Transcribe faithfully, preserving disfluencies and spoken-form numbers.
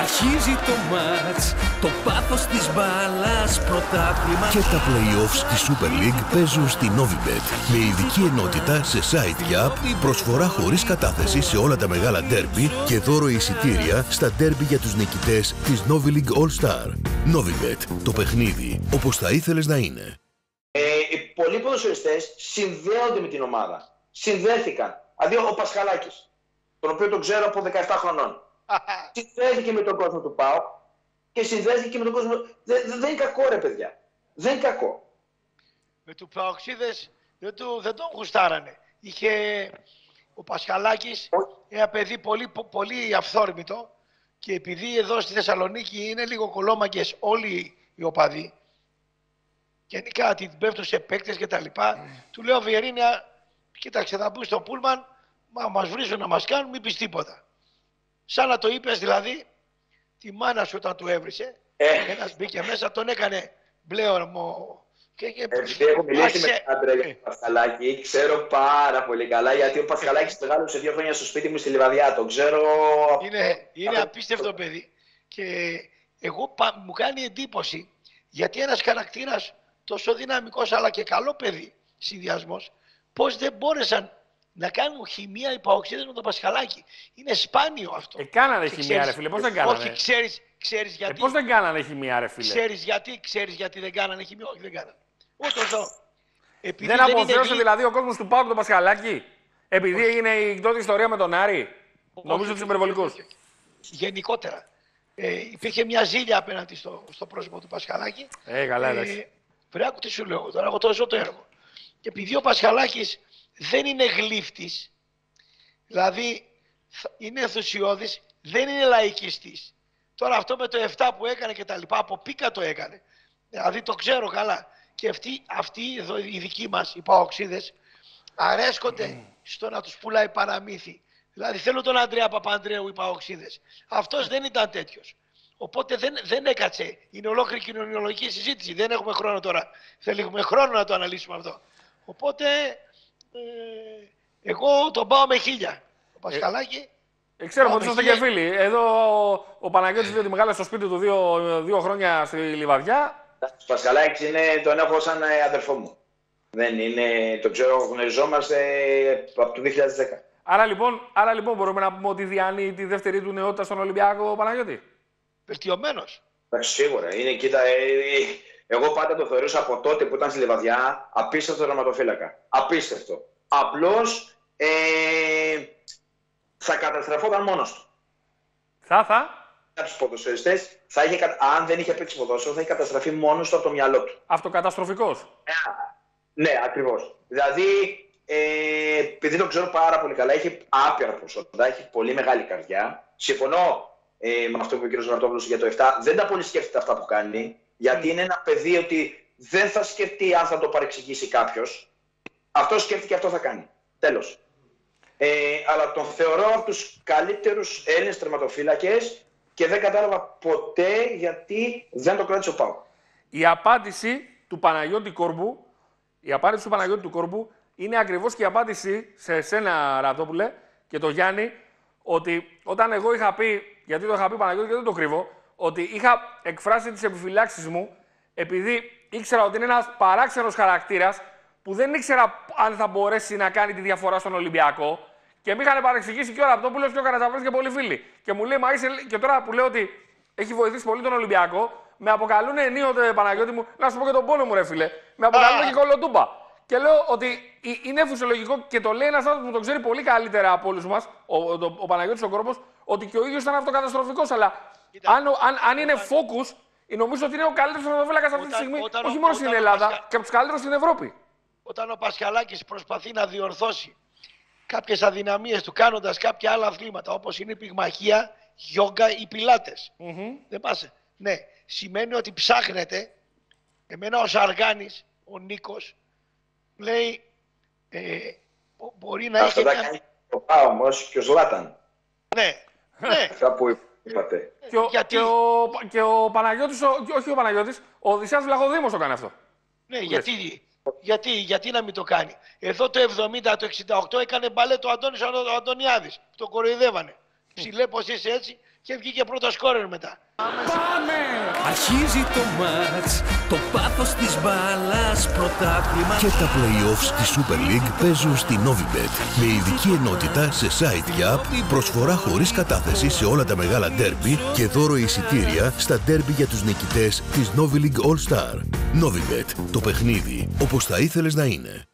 Αρχίζει το μάτς, το πάθος της μπάλας, πρωτάθλημα. Και τα play-offs της Super League παίζουν στη Novibet. Με ειδική ενότητα σε site και app, προσφορά χωρίς κατάθεση σε όλα τα μεγάλα ντέρμπι και δώρο εισιτήρια στα ντέρμπι για τους νικητές της Novi League All Star. Novibet, το παιχνίδι όπως θα ήθελες να είναι. Ε, οι πολλοί ποδοσφαιριστές συνδέονται με την ομάδα. Συνδέθηκαν. Δηλαδή ο Πασχαλάκης, τον οποίο τον ξέρω από δεκαεπτά χρονών. Συνδέθηκε με τον κόσμο του ΠΑΟΚ και συνδέθηκε με τον κόσμο. Δεν, δεν είναι κακό, ρε παιδιά. Δεν είναι κακό. Με του Παοξίδες δεν, δεν τον γουστάρανε. Είχε ο Πασχαλάκης ένα παιδί πολύ, πολύ αυθόρμητο και επειδή εδώ στη Θεσσαλονίκη είναι λίγο κολόμαγκες όλοι οι οπαδοί, γενικά την πέφτουν σε παίκτες και τα λοιπά, mm. του λέω Βιερίνια, κοίταξε, θα μπουν στο πούλμαν, μα μας βρίζουν να μας κάνουν, μην πεις τίποτα. Σαν να το είπες δηλαδή, τη μάνα σου όταν του έβρισε, ε. ένας μπήκε μέσα, τον έκανε μπλε ορμό. Και, και... Επειδή έχω μιλήσει με τον άντρα για τον Πασχαλάκη, ξέρω πάρα πολύ καλά, γιατί ο Πασχαλάκης μεγάλωσε δύο χρόνια στο σπίτι μου στη Λιβαδιά, το ξέρω... Είναι, είναι απίστευτο παιδί και εγώ πα, μου κάνει εντύπωση, γιατί ένας χαρακτήρας τόσο δυναμικός αλλά και καλό παιδί συνδυασμός, πώς δεν μπόρεσαν να κάνουν χημεία οι Παοξίδες με τον Πασχαλάκη. Είναι σπάνιο αυτό. Ε, κάνανε χημεία, ξέρεις, ρε φίλε. Πώς δεν κάνανε. Όχι, ξέρεις, ξέρεις γιατί. Ε, πώς δεν κάνανε χημεία, ρε φίλε. Ξέρεις γιατί, ξέρεις γιατί δεν κάνανε χημεία. Όχι, δεν κάνανε. Ούτε εδώ. Επειδή δεν αποθέωσε είναι... δηλαδή ο κόσμος του ΠΑΟΚ τον Πασχαλάκη. Επειδή όχι. έγινε η τότε ιστορία με τον Άρη. Όχι, νομίζω τους υπερβολικούς. Γενικότερα. Ε, υπήρχε μια ζήλια απέναντι στο, στο πρόσωπο του Πασχαλάκη. Ε, καλά, εντάξει. Ε, Πρέπει τι σου λέω τώρα, εγώ το ζω το έργο. Και επειδή ο Πασχαλάκης δεν είναι γλύφτης, δηλαδή είναι ενθουσιώδης, δεν είναι λαϊκιστής. Τώρα αυτό με το επτά που έκανε και τα λοιπά, από πίκα το έκανε. Δηλαδή το ξέρω καλά. Και αυτοί, αυτοί εδώ οι δικοί μας, οι Παοξίδες, αρέσκονται mm. στο να τους πουλάει παραμύθι. Δηλαδή θέλω τον Ανδρέα Παπανδρέου οι Παοξίδες. Αυτός δεν ήταν τέτοιος. Οπότε δεν, δεν έκατσε. Είναι ολόκληρη κοινωνιολογική συζήτηση. Δεν έχουμε χρόνο τώρα. Θέλουμε χρόνο να το αναλύσουμε αυτό. Οπότε ε, εγώ τον πάω με χίλια. Ο Πασχαλάκη. Ε, ξέρουμε ότι είστε και φίλοι. Εδώ ο, ο Παναγιώτης διότι μεγάλωσε στο σπίτι του δύο, δύο χρόνια στη Λιβαδιά. Ο Πασχαλάκης είναι, τον έχω σαν αδερφό μου. Δεν είναι, το ξέρω, γνωριζόμαστε από το δύο χιλιάδες δέκα. Άρα λοιπόν, άρα λοιπόν μπορούμε να πούμε ότι διανύει τη δεύτερη του νεότητα στον Ολυμπιακό ο Παναγιώτη. Βελτιωμένος. Σίγουρα. Είναι, κοίτα, ε, εγώ πάντα το θεωρούσα από τότε που ήταν στη Λιβαδιά απίστευτο τερματοφύλακα. Απίστευτο. Απλώς ε, θα καταστραφόταν μόνος του. Θα, θα. Για τους ποδοσφαιριστές, θα είχε, αν δεν είχε παίξει ποδόσφαιρο, θα είχε καταστραφεί μόνος του από το μυαλό του. Αυτοκαταστροφικός. Ε, ναι, ακριβώς. Δηλαδή, ε, επειδή το ξέρω πάρα πολύ καλά, έχει άπειρα προσόντα, έχει πολύ μεγάλη καρδιά. Συμφωνώ. Ε, με αυτό που είπε ο κ. Ζωναρτόπουλος για το επτά, δεν τα πολύ σκέφτεται αυτά που κάνει, γιατί mm. είναι ένα παιδί ότι δεν θα σκεφτεί αν θα το παρεξηγήσει κάποιος. Αυτό σκέφτηκε και αυτό θα κάνει. Τέλος. Ε, αλλά τον θεωρώ από τους καλύτερους Έλληνες τερματοφύλακες και δεν κατάλαβα ποτέ γιατί δεν το κράτησε ο ΠΑΟΚ. Η απάντηση του Παναγιώτη Κόρμπου, η απάντηση του Παναγιώτη του Κόρμπου είναι ακριβώς και η απάντηση σε εσένα, Ραπτόπουλε, και το Γιάννη, ότι όταν εγώ είχα πει, γιατί το είχα πει Παναγιώτη και δεν το κρύβω, ότι είχα εκφράσει τις επιφυλάξεις μου επειδή ήξερα ότι είναι ένας παράξενος χαρακτήρας που δεν ήξερα αν θα μπορέσει να κάνει τη διαφορά στον Ολυμπιακό και με είχαν παρεξηγήσει και ο Ραπτόπουλος και ο Καρατζαφέρης και πολλοί φίλοι. Και μου λέει, μα είσαι... και τώρα που λέω ότι έχει βοηθήσει πολύ τον Ολυμπιακό, με αποκαλούν ενίοτε Παναγιώτη μου, να σου πω και τον πόνο μου, ρε φίλε, με αποκαλούν και κολοτούμπα. Και λέω ότι είναι φυσιολογικό και το λέει ένας άνθρωπος που τον ξέρει πολύ καλύτερα από όλους μας, ο, ο, ο Παναγιώτης ο Κόρμπος, ότι και ο ίδιος ήταν αυτοκαταστροφικός. Αλλά αν, αν, αν είναι focus, νομίζω ότι είναι ο καλύτερος τερματοφύλακας αυτή τη στιγμή, όταν, όχι μόνο όταν, στην Ελλάδα, Πασχα... και από τους καλύτερους στην Ευρώπη. Όταν ο Πασχαλάκης προσπαθεί να διορθώσει κάποιες αδυναμίες του κάνοντας κάποια άλλα αθλήματα, όπως είναι η πυγμαχία, γιόγκα ή πιλάτες. Mm-hmm. Δεν πάσε. Ναι, σημαίνει ότι ψάχνεται. Εμένα ο Σαργάνης, ο Νίκος, λέει, ε, μπορεί να αυτό έχει... Αυτό κάνει ο Πάο όμως και ο Ζλάταν. Ναι, ναι. Αυτά που είπατε. Και ο, γιατί... και ο, και ο Παναγιώτης, ο, όχι ο Παναγιώτης, ο Οδυσσέας Βλαχοδήμος το κάνει αυτό. Ναι, γιατί, γιατί, γιατί να μην το κάνει. Εδώ το εβδομήντα, το εξήντα οκτώ έκανε μπαλέ το Αντώνης ο Αντωνιάδης. Το κοροϊδεύανε. ψηλέ πως είσαι έτσι και βγήκε πρώτο σκόρερ μετά. Πάμε! Αρχίζει το μάτς, το πάθος της μπάλας, πρωτάθλημα και τα play-offs της Super League παίζουν στη Novibet. Με ειδική ενότητα σε site και app, προσφορά χωρίς κατάθεση σε όλα τα μεγάλα ντέρμπι και δώρο εισιτήρια στα ντέρμπι για τους νικητές της Novi League All Star. Novibet, το παιχνίδι όπως θα ήθελες να είναι.